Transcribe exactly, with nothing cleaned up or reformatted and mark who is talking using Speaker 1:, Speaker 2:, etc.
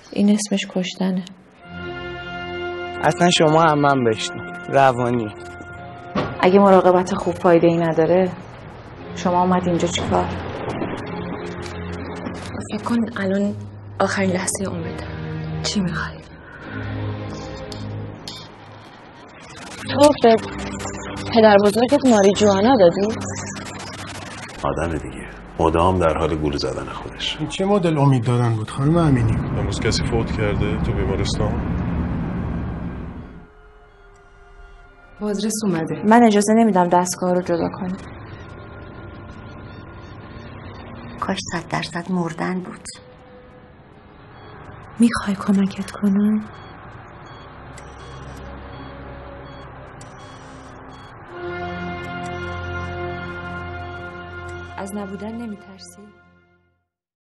Speaker 1: این اسمش کشتنه.
Speaker 2: اصلا شما هم من بشنو روانی.
Speaker 1: اگه مراقبت خوب فایده ای نداره شما اومد اینجا چی کار؟
Speaker 3: فکر کن الان آخرین لحظه عمرته. چی میخوای؟
Speaker 1: تو به پدر بزرگت ماری جوانا دادی؟
Speaker 4: آدم دیگه مدام در حال گول زدن خودش.
Speaker 5: این چه مدل امید دادن بود خانم امینی؟
Speaker 6: امروز کسی فوت کرده تو بیمارستان؟
Speaker 3: بازرس اومده.
Speaker 1: من اجازه نمیدم دستگاه رو جدا کنی.
Speaker 7: کاش صد درصد مردن بود.
Speaker 1: میخوای کمکت کنم؟ از نبودن نمیترسی؟